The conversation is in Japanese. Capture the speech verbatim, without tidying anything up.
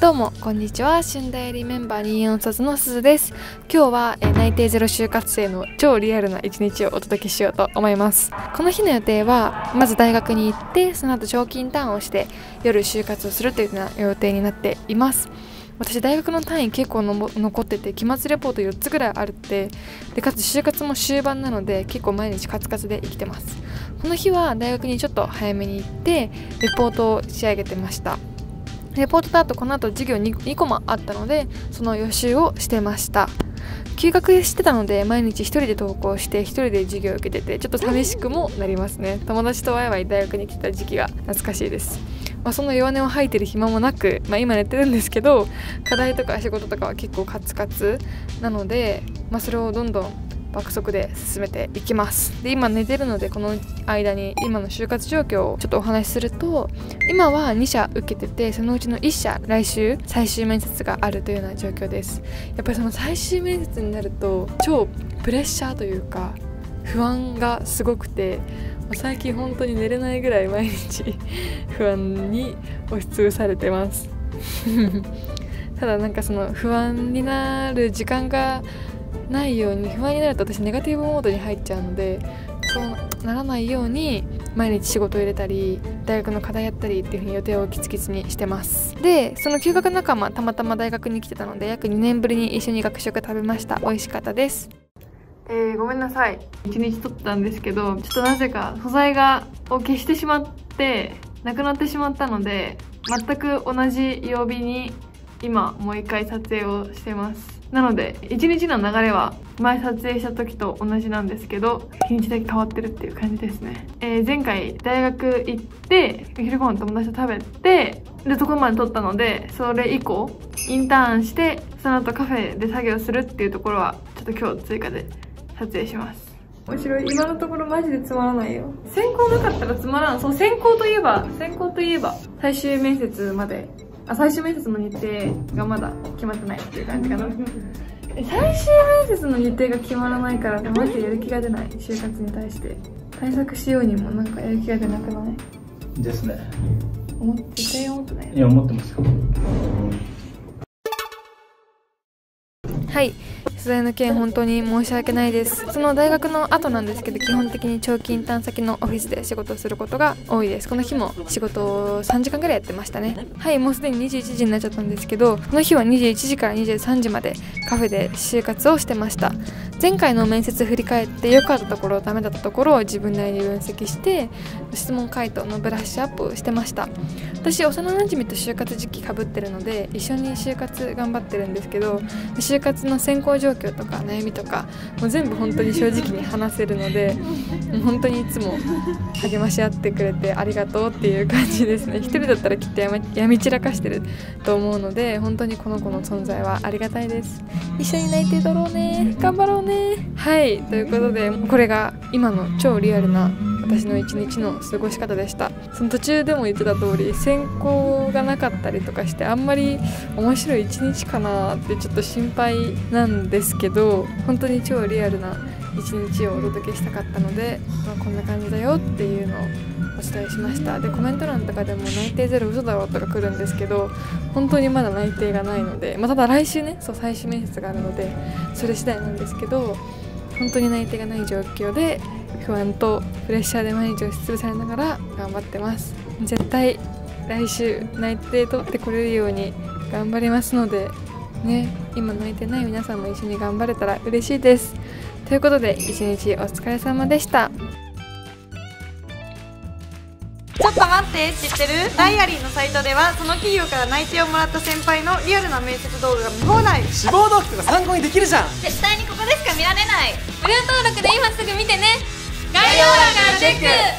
どうもこんにちは、春代理メンバーにじゅうよんさつのすずです。今日はえ内定ゼロ就活生の超リアルな一日をお届けしようと思います。この日の予定はまず大学に行って、その後長期インターンをして夜就活をするというような予定になっています。私大学の単位結構の残ってて、期末レポートよっつぐらいあるってで、かつ就活も終盤なので結構毎日カツカツで生きてます。この日は大学にちょっと早めに行ってレポートを仕上げてました。レポートとあとこの後授業 2, 2個もあったので、その予習をしてました。休学してたので毎日一人で登校して一人で授業を受けてて、ちょっと寂しくもなりますね。友達とワイワイ大学に来た時期が懐かしいです。まあ、その弱音を吐いてる暇もなく、まあ、今寝てるんですけど、課題とか仕事とかは結構カツカツなので、まあ、それをどんどん爆速で進めていきます。で、今寝てるのでこの間に今の就活状況をちょっとお話しすると、今はに社受けてて、そのうちのいっ社来週最終面接があるというような状況です。やっぱりその最終面接になると超プレッシャーというか不安がすごくて、最近本当に寝れないぐらい毎日不安に押しつぶされてますただなんかその不安になる時間がないように、不安になると私ネガティブモードに入っちゃうので、そうならないように毎日仕事を入れたり大学の課題やったりっていう風に予定をキツキツにしてます。で、その休学仲間たまたま大学に来てたので、約にねんぶりに一緒に学食食べました。美味しかったです。えー、ごめんなさい、一日撮ったんですけど、ちょっとなぜか素材がを消してしまってなくなってしまったので、全く同じ曜日に今もう一回撮影をしてます。なので一日の流れは前撮影した時と同じなんですけど、日にちだけ変わってるっていう感じですね。えー、前回大学行ってお昼ご飯友達と食べてでところまで撮ったので、それ以降インターンしてその後カフェで作業するっていうところはちょっと今日追加で撮影します。面白い。今のところマジでつまらないよ。専攻なかったらつまらん。そう、専攻といえば専攻といえば最終面接まであ最終面接の日程がまだ決まってないっていう感じかな最終面接の日程が決まらないからマジでやる気が出ない。就活に対して対策しようにもなんかやる気が出なくないですね。 思って絶対思ってない。 いや思ってますよ。 はい、取材の件本当に申し訳ないです。その大学の後なんですけど、基本的に長期インターン先のオフィスで仕事をすることが多いです。この日も仕事をさんじかんぐらいやってましたね。はい、もうすでににじゅういちじになっちゃったんですけど、この日はにじゅういちじからにじゅうさんじまでカフェで就活をしてました。前回の面接振り返って良かったところダメだったところを自分なりに分析して質問回答のブラッシュアップをしてました。私幼なじみと就活時期かぶってるので一緒に就活頑張ってるんですけど、就活の選考状況とか悩みとかもう全部本当に正直に話せるので、もう本当にいつも励まし合ってくれてありがとうっていう感じですね。一人だったらきっとやみ、やみ散らかしてると思うので、本当にこの子の存在はありがたいです。一緒に内定取ろうね、頑張ろうね。はい、ということでこれが今の超リアルな私の一日の過ごし方でした。その途中でも言ってた通り選考がなかったりとかして、あんまり面白い一日かなってちょっと心配なんですけど、本当に超リアルな一日をお届けしたかったので、まあ、こんな感じだよっていうのをお伝えしました。で、コメント欄とかでも内定ゼロ嘘だろとか来るんですけど、本当にまだ内定がないので、まあ、ただ来週ね、そう最終面接があるのでそれ次第なんですけど、本当に内定がない状況で不安とプレッシャーで毎日押しつぶされながら頑張ってます。絶対来週内定取ってこれるように頑張りますのでね、今内定ない皆さんも一緒に頑張れたら嬉しいです。ということで一日お疲れ様でした。 ちょっと待って、知ってる？ダイアリーのサイトではその企業から内定をもらった先輩のリアルな面接動画が見放題。 志望動機とか参考にできるじゃん。 絶対にここでしか見られない。無料登録で今すぐ見てね。概要欄からチェック。